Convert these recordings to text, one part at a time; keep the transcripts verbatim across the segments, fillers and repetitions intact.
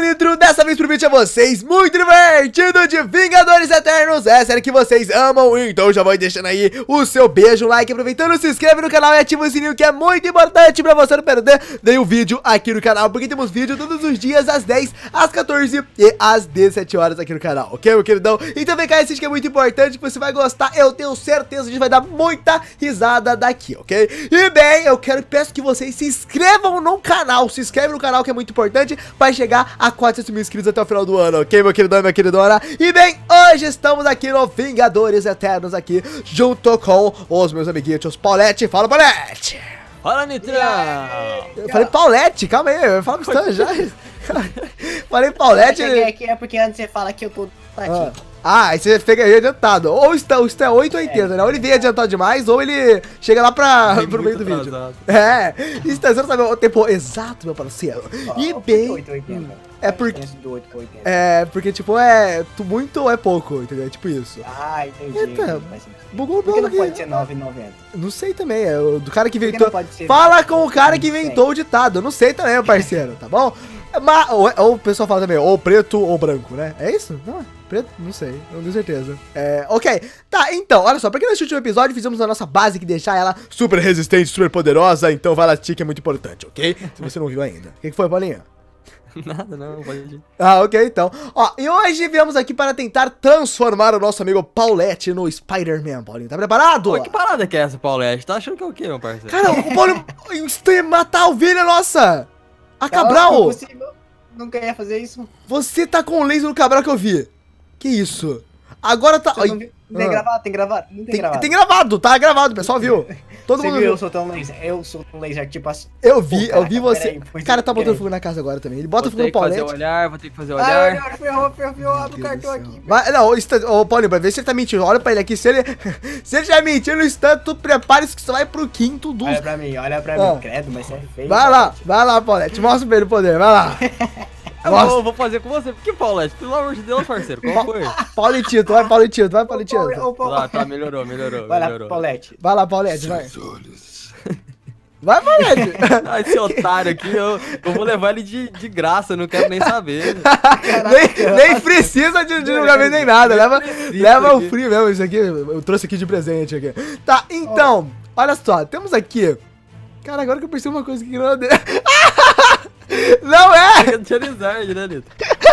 Nitro, dessa vez pro vídeo a vocês muito divertido de Vingadores Eternos. É a série que vocês amam, então já vai deixando aí o seu beijo, um like, aproveitando, se inscreve no canal e ativa o sininho que é muito importante pra você não perder nenhum vídeo aqui no canal, porque temos vídeo todos os dias às dez, às quatorze e às dezessete horas aqui no canal, ok, meu queridão? Então vem cá, assiste que é muito importante, que você vai gostar, eu tenho certeza que a gente vai dar muita risada daqui, ok? E bem, eu quero, peço que vocês se inscrevam no canal, se inscreve no canal que é muito importante para chegar a quatrocentos mil inscritos até o final do ano, ok, meu queridão e minha queridona? E bem, hoje estamos aqui no Vingadores Eternos aqui, junto com os meus amiguinhos Paulette. Fala, Paulette! Fala, Nitrão! Eu falei Paulette, calma aí, eu falo bastante já. Falei Paulette. Eu cheguei aqui é porque antes você fala que eu tô aqui. Ah. Ah, aí você pega aí adiantado. Ou está, está é oito ou oitenta, é. né? Ou ele vem adiantado demais, ou ele chega lá pra, pro meio do vídeo. É, isso você não sabe o tempo exato, meu parceiro. Oh, e bem... oito, oitenta. É porque... É, porque tipo, é muito ou é pouco, entendeu? É tipo isso. Ah, entendi. Eita, bugou o Por que não aqui. pode ser nove e noventa? Não sei também, é o do cara que inventou... Ser... Fala com o cara que inventou o ditado, eu não sei também, meu parceiro, tá bom? Mas, ou, ou o pessoal fala também, ou preto ou branco, né? É isso? Não, preto? Não sei, não tenho certeza. É, ok. Tá, então, olha só, pra quem nesse último episódio fizemos a nossa base que deixar ela super resistente, super poderosa, então vai lá assistir que é muito importante, ok? Se você não viu ainda. O que, que foi, Paulinho? Nada, não, pode ir. Ah, ok, então. Ó, e hoje viemos aqui para tentar transformar o nosso amigo Paulette no Spider-Man, Paulinho. Tá preparado? Pô, que parada que é essa, Paulette? Tá achando que é o quê, meu parceiro? Cara, o Paulinho ia matar a ovelha nossa! A Não, Cabral! Não, possível. Nunca ia fazer isso. Você tá com o laser no Cabral que eu vi. Que isso? Agora tá... Não vi... Tem ah. gravado, tem gravado. Não tem, tem gravado. Tem gravado, tá gravado, o pessoal viu. Todo você mundo viu viu. eu soltando um laser. Eu solto um laser, tipo assim. Eu vi, Pô, caraca, eu vi você. Aí, o cara tá botando fogo na casa agora também. Ele bota fogo no Paulette. Vou ter que fazer olhar, vou ter que fazer olhar. Ah, olhar, ferrou, ferrou, abre o cartão aqui. Vai, não, ô Paulinho, pra ver se ele tá mentindo. Olha pra ele aqui, se ele, se ele já mentiu no instante, tu prepare-se que você vai pro quinto dos... Olha pra mim, olha pra ah. mim, credo, mas você é feio. Vai lá, vai lá, Paulette, mostra pra ele o poder, vai lá. Eu vou, vou fazer com você. Por que, Paulette? Pelo amor de Deus, parceiro, qual foi? Pauletito, vai, Pauletito, vai, Pauletito. Tá, tá, melhorou, melhorou, vai melhorou. Lá, Paulette. Vai lá, Paulette, vai. Vai, Paulette. Ah, esse otário aqui, eu, eu vou levar ele de, de graça, eu não quero nem saber. nem, nem precisa de, de julgamento nem nada, leva, leva o free mesmo, isso aqui, eu trouxe aqui de presente aqui. Tá, então, olha só, temos aqui... Cara, agora que eu percebi uma coisa que não é... Não é! É do Charizard, né, Nito?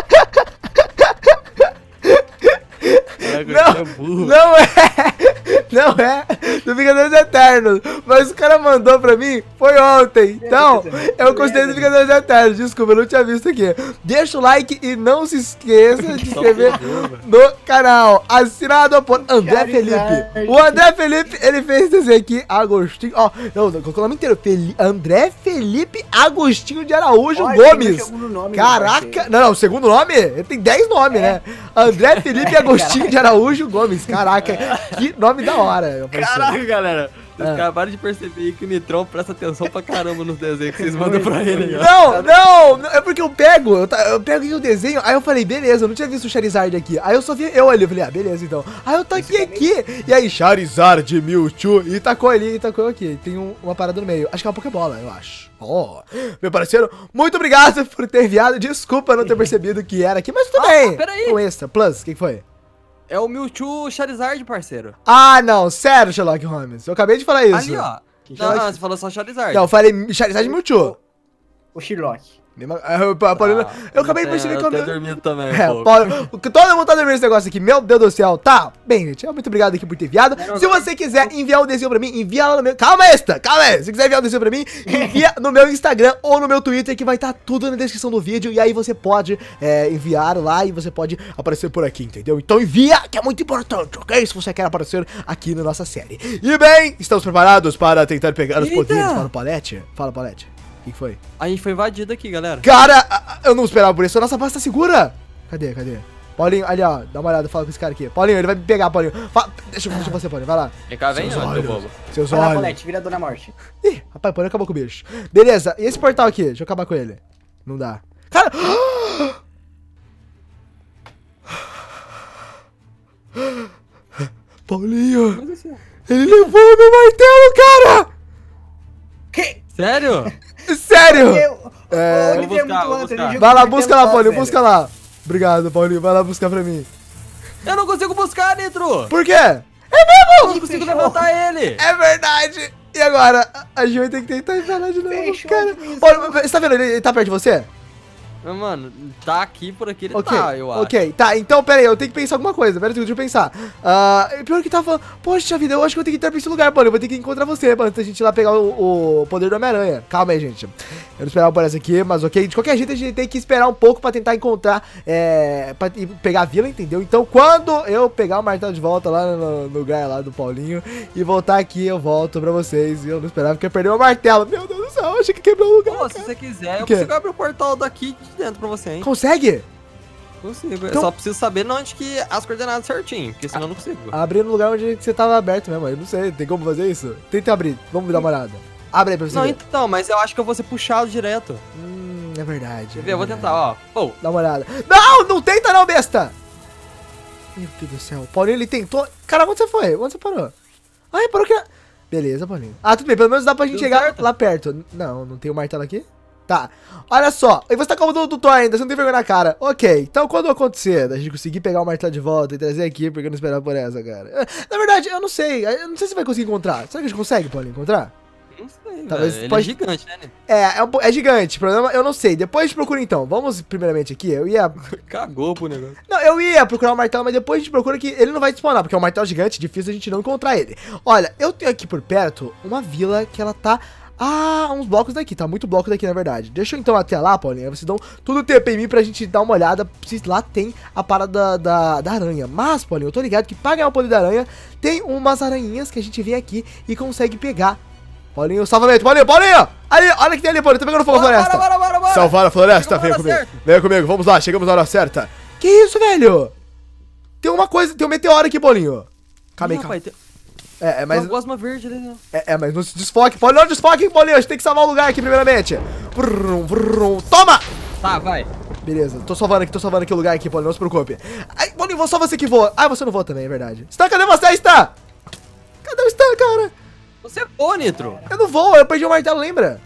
Não, é não é! Não é do Vingadores Eternos, mas o cara mandou pra mim, foi ontem, então eu gostei do Vingadores Eternos, desculpa, eu não tinha visto aqui. Deixa o like e não se esqueça de se inscrever no canal, assinado por André Felipe. O André Felipe, ele fez desenho aqui, Agostinho, ó, não, colocou o nome inteiro, Fel André Felipe Agostinho de Araújo Olha, Gomes. Nome, caraca, não, não, o segundo nome? Ele tem dez nomes, é. né? André Felipe Agostinho de Araújo Gomes, caraca, que nome da hora. Caraca, galera, vocês é. acabaram de perceber aí que o Nitrão presta atenção pra caramba nos desenhos que vocês mandam pra ele. Não, não, não, é porque eu pego, eu, eu pego aqui o desenho, aí eu falei, beleza, eu não tinha visto o Charizard aqui. Aí eu só vi eu ali, eu falei, ah, beleza então. Aí eu taquei aqui, e aí Charizard, Mewtwo, e tacou ali, e tacou aqui. Tem um, uma parada no meio, acho que é uma Pokébola, eu acho. Ó, oh, meu parceiro, muito obrigado por ter enviado, desculpa não ter percebido que era aqui, mas tudo ah, bem. Peraí. Com extra, plus, o que, que foi? É o Mewtwo Charizard, parceiro. Ah, não, sério, Sherlock Holmes. Eu acabei de falar isso. Ali, ó. Não, não, você falou só Charizard. Não, eu falei Charizard e Mewtwo. O Sherlock. Eu, eu, ah, eu acabei de perceber que eu... Eu tô dormindo também, é, um Paulo, todo mundo tá dormindo nesse negócio aqui, meu Deus do céu. Tá, bem, gente, muito obrigado aqui por ter enviado. Não, não, Se você não, quiser enviar o desenho pra mim, envia lá no meu... Calma, esta, calma aí. Se quiser enviar o desenho pra mim, envia no meu Instagram ou no meu Twitter, que vai estar tá tudo na descrição do vídeo. E aí você pode é, enviar lá e você pode aparecer por aqui, entendeu? Então envia, que é muito importante, ok? Se você quer aparecer aqui na nossa série. E bem, estamos preparados para tentar pegar os Eita. poderes para o Paulette? Fala, Paulette. O que, que foi? A gente foi invadido aqui, galera. Cara, eu não esperava por isso. A nossa base tá segura. Cadê, cadê? Paulinho, ali, ó. Dá uma olhada, fala com esse cara aqui. Paulinho, ele vai me pegar, Paulinho. Fala, deixa, deixa você, Paulinho. Vai lá. Vem cá, vem, ó, meu bobo. Seus olhos. olhos. Paulette, vira Dona Morte. Ih, rapaz, Paulinho acabou com o bicho. Beleza, e esse portal aqui? Deixa eu acabar com ele. Não dá. Cara... Paulinho, ele levou meu martelo, cara! Que? Sério? Sério? Eu, É, Ô, ele vou tem buscar, muito vou lance, ele buscar. joga vai lá, muito busca lá, tempo, Paulinho, velho. busca lá. Obrigado, Paulinho, vai lá buscar pra mim. Eu não consigo buscar, Nitro. Por quê? Eu não consigo Fechou. levantar ele. É verdade. E agora? A a gente vai ter que tentar entrar lá de novo, Fechou, cara. Admilson. Paulo, você tá vendo? Ele, ele tá perto de você? Mas, mano, tá aqui, por aqui ele Ok, tá, eu acho. ok, tá, então pera aí, eu tenho que pensar alguma coisa, pera aí, deixa eu pensar. Ah, pior que tava falando, poxa vida, eu acho que eu tenho que entrar pra esse lugar, mano, eu vou ter que encontrar você, mano, antes da gente ir lá pegar o, o poder do Homem-Aranha. Calma aí, gente, eu não esperava por essa aqui, mas ok, de qualquer jeito a gente tem que esperar um pouco pra tentar encontrar, é, pra ir pegar a vila, entendeu? Então quando eu pegar o martelo de volta lá no, no lugar lá do Paulinho e voltar aqui, eu volto pra vocês, e eu não esperava que eu perder o martelo, meu Deus do céu, eu achei que quebrou o lugar. Pô, se você quiser, O eu quê? consigo abrir o portal daqui de dentro pra você, hein? Consegue? Consigo. Então- Eu só preciso saber onde que as coordenadas certinho, porque senão eu não consigo. Abrir no lugar onde você tava aberto mesmo, eu não sei, tem como fazer isso? Tenta abrir, vamos dar uma olhada. Abre aí pra você Não, ver. então, mas eu acho que eu vou ser puxado direto. Hum, é verdade. Quer é ver? Eu vou verdade. tentar, ó. Pô, Dá uma olhada. Não, não tenta não, besta! Meu Deus do céu. Paulinho, ele tentou... Cara, onde você foi? Onde você parou? Ai, parou aqui. na- Beleza, Paulinho. Ah, tudo bem, pelo menos dá pra gente Deu chegar certo? lá perto. Não, não tem o martelo aqui? Tá. Olha só. E você tá como do tutor ainda, você não tem vergonha na cara. Ok, então quando acontecer da gente conseguir pegar o martelo de volta e trazer aqui, porque eu não esperava por essa, cara. Eh, Na verdade, eu não sei. Eu não sei se vai conseguir encontrar. Será que a gente consegue, Paulinho, encontrar? não sei, Talvez velho. Ele pode- é gigante, né, Nito? É, é, um po- é gigante. Problema, eu não sei. Depois a gente procura então. Vamos primeiramente aqui. Eu ia. Cagou pro negócio. Não, eu ia procurar o martelo, mas depois a gente procura que ele não vai spawnar, porque é um martelo gigante, difícil a gente não encontrar ele. Olha, eu tenho aqui por perto uma vila que ela tá. Ah, uns blocos daqui, tá muito bloco daqui na verdade. Deixa eu então até lá, Paulinho, aí vocês dão tudo o tempo em mim pra gente dar uma olhada se lá tem a parada da, da, da aranha. Mas, Paulinho, eu tô ligado que pra ganhar o poder da aranha, tem umas aranhinhas que a gente vem aqui e consegue pegar. Paulinho, salvamento, Paulinho, Paulinho! Ali, olha que tem ali, Paulinho, tá pegando fogo na Bora, floresta. bora, bora, bora, bora. Salvar a floresta, Chegou venha na hora comigo. certa. Venha comigo, vamos lá, chegamos na hora certa. Que isso, velho? Tem uma coisa, tem um meteoro aqui, Paulinho. Calma aí, Ih, calma. rapaz, tem É, é, mas, uma gosma verde ali, né? é, é, mas não se desfoque. Paulinho, não desfoque, Paulinho. A gente tem que salvar o lugar aqui, primeiramente. Vrum, vrum. Toma! Tá, vai. Beleza, tô salvando aqui, tô salvando aqui o lugar aqui, Paulinho, não se preocupe. Ai, Paulinho, vou só você que voa. Ah, você não voa também, é verdade. Stan, cadê você, Stan? Cadê o Stan, cara? Você é bom, Nitro. Eu não vou, eu perdi o martelo, lembra?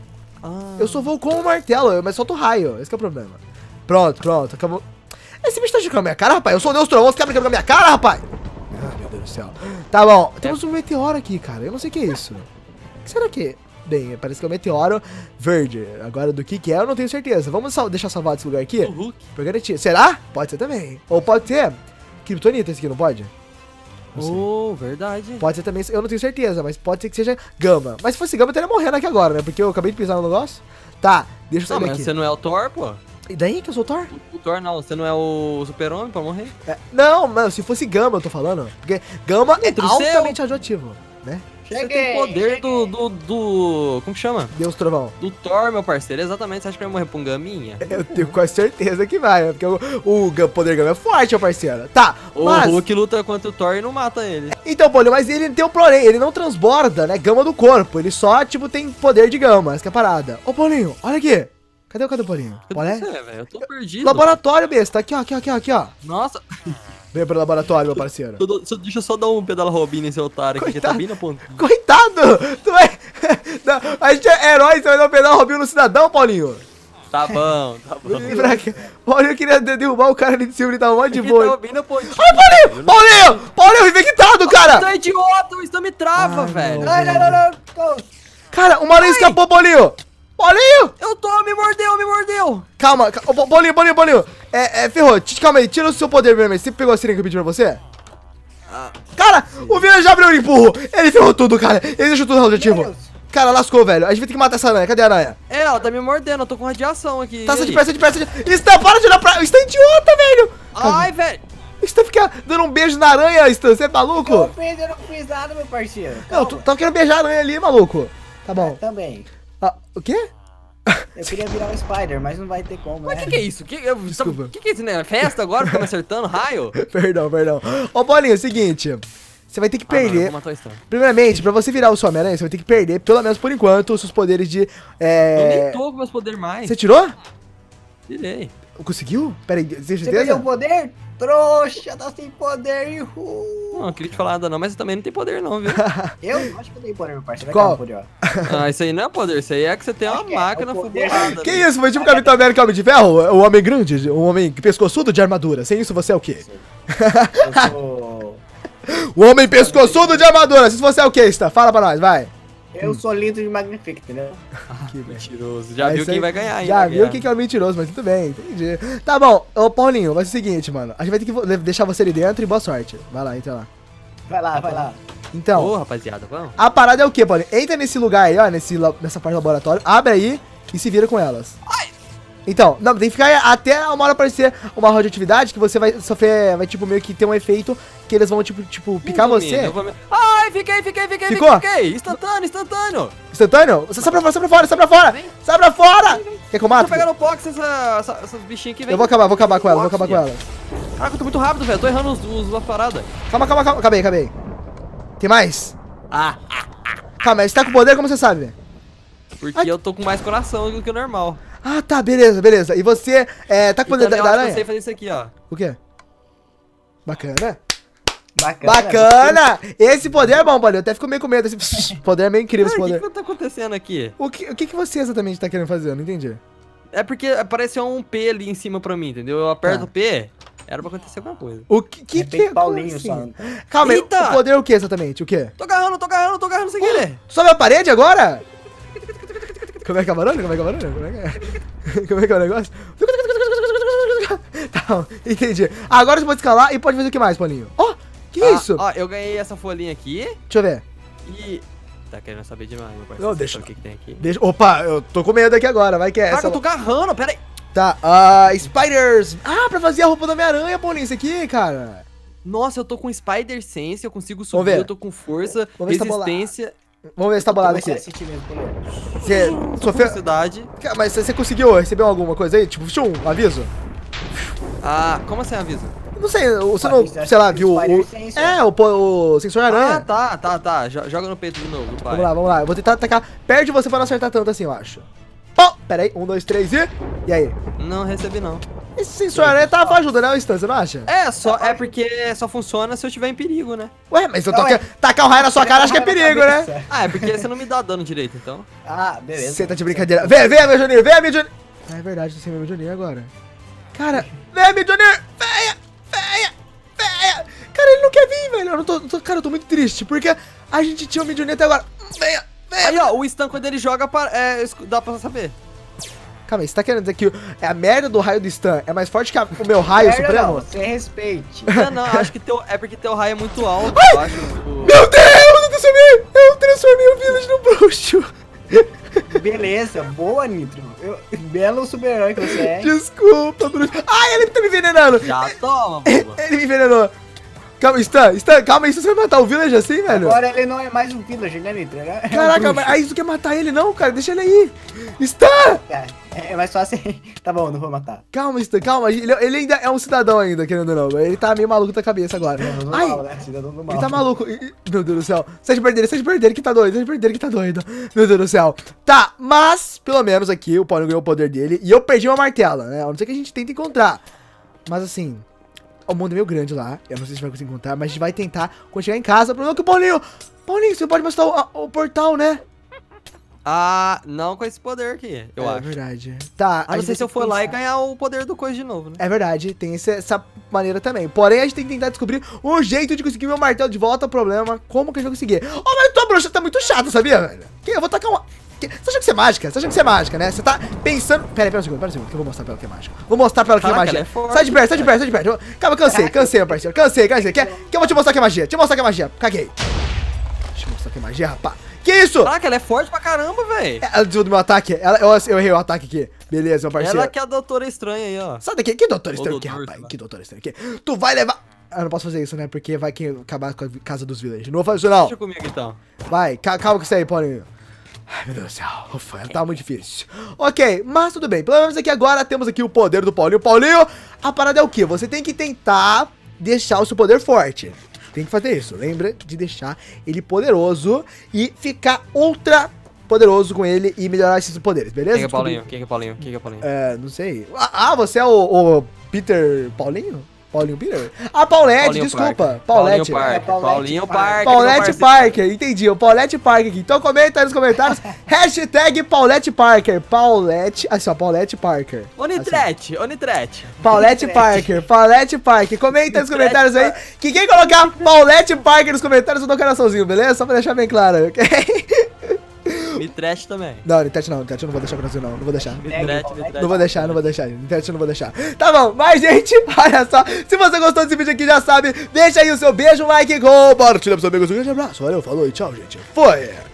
Ah, Eu só vou com o martelo, mas solto raio. Esse que é o problema. Pronto, pronto, acabou. Esse bicho tá jogando na minha cara, rapaz. Eu sou o Deus Trovão, você quer brincar com a minha cara, rapaz? Ah, meu Deus do céu. Tá bom, temos um meteoro aqui, cara. Eu não sei o que é isso. O que será que é? Bem, parece que é um meteoro verde. Agora, do que que é, eu não tenho certeza. Vamos sal deixar salvado esse lugar aqui? o Hulk. Pra garantir. Será? Pode ser também. Ou pode ser Kryptonita esse aqui, não pode? Não sei. Oh, verdade. Pode ser também, eu não tenho certeza, mas pode ser que seja Gama. Mas se fosse Gama, eu estaria morrendo aqui agora, né? Porque eu acabei de pisar no negócio. Tá, deixa eu sair Não, mas daqui. você não é o Thor, pô. E daí que eu sou o Thor? O Thor não, você não é o super-homem pra morrer? É, não, mano, se fosse Gama, eu tô falando. Porque Gama é Entre o seu- altamente radioativo, né? Você tem poder do, do, do... Como que chama? Deus Trovão. Do Thor, meu parceiro. Exatamente, você acha que vai morrer pra um gaminha? Eu tenho quase certeza que vai, né? Porque o, o Gam- poder Gama é forte, meu parceiro. Tá, O mas... Hulk luta contra o Thor e não mata ele. Então, Paulinho, mas ele tem um porém, ele não transborda, né, Gama do corpo. Ele só, tipo, tem poder de Gama, essa que é a parada. Ô, Paulinho, olha aqui. Cadê o cadê o Paulinho? Cadê Olha. você, velho? Eu tô perdido. Laboratório, besta. Aqui, ó, aqui, ó, aqui, ó, aqui, ó. Nossa. Vem pro laboratório, meu parceiro. Eu dou- só- deixa eu só dar um pedala Robin nesse otário aqui, que tá Coitado. bem na ponta. Coitado! Tu vai... Não, a gente é herói, você vai dar um pedal Robinho no cidadão, Paulinho. Tá bom, tá bom. Vem pra cá. Paulinho queria de- derrubar o cara ali de cima, ele tava mó de Aqui boa. tá bem na pontinha. Ai, Paulinho! Paulinho! Paulinho, infectado, cara! Você é idiota, isso me trava, Ai, velho. não. Ai, não, não, não. Tô. Cara, uma aranha escapou, Paulinho! Paulinho! Eu tô, me mordeu, me mordeu. Calma, ca- ô, Paulinho, Paulinho, Paulinho. É, é, ferrou, T- calma aí, tira o seu poder primeiro. Você pegou a seringa que eu pedi pra você? Ah, Cara, o Vila já abriu o empurro. Ele ferrou tudo, cara. Ele deixou tudo radioativo. Deus. Cara, lascou, velho. A gente vai ter que matar essa aranha. Cadê a aranha? é, ela tá me mordendo, eu tô com radiação aqui. Tá, E sai de aí? perto, sai de perto, sai de perto. Stan, para de olhar pra... Stan é idiota, velho. Ai, velho. Stan fica dando um beijo na aranha, Stan. Você é maluco? Eu fiz, eu não fiz nada, meu parceiro. Não, Calma. tu tava querendo beijar a aranha ali, maluco. Tá bom. Também. Ah, o quê? Eu queria virar um Spider, mas não vai ter como, Mas né? que que é isso? Que, eu, Desculpa. que que é isso, né? Festa agora? Fica me acertando? Raio? Perdão, perdão. Ô, Paulinho, é o seguinte. Você vai ter que Ah, mano, eu perder... vou matar o Stan. Primeiramente, pra você virar o seu Homem-Aranha, você vai ter que perder, pelo menos por enquanto, os seus poderes de... Eu É... nem tô com meus poderes mais. Você tirou? Tirei. Conseguiu? Pera aí, tem Você certeza? perdeu o poder? Trouxa, tá sem poder, ihu. Não, não queria te falar nada não, mas você também não tem poder não, viu? Eu acho que eu dei poder, meu parceiro. Vai Qual? cá, poder, ó. Ah, isso aí não é poder, isso aí é que você tem uma Acho que é, máquina é o poder. fubolada. Que isso? Foi tipo o Capitão América Homem de Ferro? O homem grande? O homem pescoçudo de armadura. Sem isso, você é o quê? Eu sou... O homem pescoçudo de armadura. Se você é o quê, Stan? Fala pra nós, vai. Eu sou lindo de Magnifique, entendeu? Que merda. Mentiroso. Já Mas viu isso quem aí- vai ganhar ainda. Já a viu guerra. quem que é o mentiroso, mas tudo bem, entendi. Tá bom, ô Paulinho, vai ser o seguinte, mano. A gente vai ter que vo- deixar você ali dentro e boa sorte. Vai lá, entra lá. Vai lá, vai lá. Então, Ô, rapaziada, vamos. a parada é o quê, Paulinho? Entra nesse lugar aí, ó, nesse, la- nessa parte do laboratório, abre aí e se vira com elas. Então, não, tem que ficar até uma hora aparecer uma radioatividade que você vai sofrer, vai tipo meio que ter um efeito que eles vão tipo, tipo picar Eu você. eu vou me- Ai, fiquei, fiquei, fiquei, Ficou? fiquei, fiquei. Instantâneo, instantâneo. Instantâneo? Você sai pra fora, sai pra fora, sai pra fora! Vem. Sai pra fora! Quer que eu Tô mato? pegando pox essa, essa, essas bichinhas aqui, velho. Eu vou acabar, vou acabar com ela, vou acabar com ela. Caraca, eu tô muito rápido, velho. Tô errando os, os, as paradas. Calma, calma, calma. Acabei, acabei. Tem mais? Ah, Calma, você tá com poder, como você sabe? porque Ai. eu tô com mais coração do que o normal. Ah, tá, beleza, beleza. E você, é, tá com poder da, Então, eu da acho que eu aranha? sei fazer isso aqui, ó. O quê? Bacana. Bacana. Bacana! Esse poder é bom, Paulinho. Eu até fico meio com medo desse poder, é meio incrível esse Ai, o que, poder. que tá acontecendo aqui? O que, o que que você exatamente tá querendo fazer? Eu não entendi. É porque apareceu um P ali em cima pra mim, entendeu? Eu aperto Tá. o P, era pra acontecer alguma coisa. O que que, É que feito Paulinho assim? só. então. Calma aí, Eita! o poder é o que exatamente? O quê? Tô agarrando, tô agarrando, tô agarrando sem querer. Sobe a parede agora? Como é que é a barulho? Como é que é a barulho? Como é que é? Como é que é o negócio? Tá, entendi. Agora você pode escalar e pode fazer o que mais, Paulinho? Ó, que Ah, isso? Ó, eu ganhei essa folhinha aqui Deixa eu ver. e... Tá querendo saber demais, meu parceiro. Não, Você deixa sabe O que, que tem aqui? Deixa... Opa, eu tô com medo aqui agora, vai que é Caraca, essa. eu tô agarrando, pera aí. Tá, ah, Spiders. Ah, pra fazer a roupa do Homem-Aranha, Paulinho, isso aqui, cara. Nossa, eu tô com Spider Sense, eu consigo Vamos subir, ver. eu tô com força, Vamos ver se tá bolado. resistência, Vamos ver se tá bolado Comecei a aqui. assistir mesmo, Paulinho. Você sofreu... velocidade. Mas você você conseguiu receber alguma coisa aí? Tipo, chum, um aviso? Ah, como assim avisa? Não sei, você Ah, não, isso é sei lá, viu Spider o... Sense, É, o, po- o sensor Ah, aranha. tá, tá, tá. Jo- Joga no peito de novo, pai. Vamos lá, vamos lá. Eu vou tentar atacar perto de você pra não acertar tanto assim, eu acho. Ó, pera aí. Um, dois, três e... E aí? Não recebi, não. Esse sensor aranha tava ajudando, né, o instante, você não acha? É, só, é porque só funciona se eu tiver em perigo, né? Ué, mas eu Não, tô é- querendo tacar um raio na sua cara, acho que é Tacar na perigo, né? cabeça. Ah, é porque você não me dá dano direito, então. Ah, beleza. Você tá de brincadeira. Vem, vem, meu Johnny, vem, meu Johnny. Ah, é verdade, tô sem meu Johnny agora. Cara, vem, meu Johnny. Venha, venha, venha. Cara, ele não quer vir, velho. Eu não tô, tô- cara, eu tô muito triste, porque a gente tinha o Midjourney até agora. Venha, venha. Aí, ó, o Stan, quando ele joga, pa- é, escu- dá pra saber. Calma aí, você tá querendo dizer que o- é a merda do raio do Stan é mais forte que a- o meu raio Merda supremo? não, sem respeite. Não, não, acho que teu, é porque teu raio é muito alto. Eu acho, tipo... Meu Deus, eu transformei, eu transformei o Village no bruxo. Beleza, boa, Nitro. Eu, belo super-herói que você é. Desculpa, bruxo. Ai, ele tá me envenenando. Já toma, boba. Ele me envenenou. Calma, Stan, Stan, calma aí, você vai matar o Village assim, velho? Agora ele não é mais um villager, né, Nitro? Ele é um Caraca, bruxo. mas aí tu quer matar ele não, cara, deixa ele aí. Stan! É, é mais fácil. Tá bom, não vou matar. Calma, Stan, calma, ele, ele ainda é um cidadão ainda, querendo ou não. Ele tá meio maluco da cabeça agora. Cidadão do Ai, mal, né? Cidadão do mal. ele tá maluco. Ih, ih, Meu Deus do céu. Sai de perto dele, sai de perto dele que tá doido, sai de perto dele que tá doido. Meu Deus do céu. Tá, mas, pelo menos aqui, o Paulinho ganhou o poder dele e eu perdi uma martela, né? A não ser que a gente tente encontrar. Mas assim, o mundo é meio grande lá. Eu não sei se a gente vai conseguir encontrar, mas a gente vai tentar quando chegar em casa. O problema é que o Paulinho... Paulinho, você pode mostrar o, a- o portal, né? Ah, não com esse poder aqui, eu é, acho. verdade. Tá, A não gente ser vai se eu ter que for lá e pensar. ganhar o poder do coisa de novo, né? É verdade, tem esse- essa maneira também. Porém, a gente tem que tentar descobrir um jeito de conseguir meu martelo de volta. O problema, como que a gente vai conseguir? Oh, mas tua bruxa tá muito chata, sabia, velho? Que eu vou tacar uma... que- Você acha que você é mágica? Você acha que você é mágica, né? Você tá pensando... Pera aí, pera um segundo, pera um segundo, que eu vou mostrar pra ela que é mágica. Vou mostrar pra ela que é Caraca, magia. ela é forte, Sai de perto, sai de perto, sai de perto. Eu- Calma, cansei, cansei, meu parceiro. Cansei, cansei. Quer que eu vou te mostrar que é magia? Deixa eu mostrar que é magia. Caguei. Deixa eu mostrar que é magia, rapaz. Que isso? Caraca, ela é forte pra caramba, velho. Ela desviou do meu ataque. Ela, eu, eu errei o ataque aqui. Beleza, meu parceiro. Ela que é a doutora estranha aí, ó. Sai daqui, que doutor estranho Ô, que, doutor, rapaz? sei Que doutor estranho que? Tu vai levar... Ah, eu não posso fazer isso, né? Porque vai que acabar com a casa dos villagers. Não vou fazer isso, não. Deixa comigo, então. Vai, ca- calma com isso aí, Paulinho. Ai, meu Deus do céu. Ufa, tá muito difícil. Ok, mas tudo bem. Pelo menos aqui agora temos aqui o poder do Paulinho. Paulinho, a parada é o quê? Você tem que tentar deixar o seu poder forte. Tem que fazer isso. Lembra de deixar ele poderoso e ficar ultra poderoso com ele e melhorar esses poderes, beleza? Quem que é Paulinho? Quem que é Paulinho? Quem que é Paulinho? É, não sei. Ah, ah, você é o, o Peter Paulinho? Paulinho Peter. Ah, Paulette, Paulinho desculpa. Parker. Paulette. Paulinho É, Parker. Paulette Paulinho Parker. Parker. Paulette meu parceiro. Parker, entendi, o Paulette Parker aqui. Então comenta aí nos comentários, hashtag Paulette Parker, Paulette, assim ó, Paulette Parker. Onitrete, Onitrete. Paulette Parker, Paulette Parker, comenta aí nos comentários aí, que quem colocar Paulette Parker nos comentários eu dou coraçãozinho, beleza? Só pra deixar bem claro, ok? Nitrete também. Não, Nitete não, Nitete eu não vou deixar coração não, não vou deixar. Nitrete, Nitrete. Não vou deixar, não vou deixar, Nitete eu não vou deixar. Tá bom, mas gente, olha só, se você gostou desse vídeo aqui, já sabe, deixa aí o seu beijo, um like, compartilha pros seus amigos, um grande abraço, valeu, falou e tchau, gente. Foi!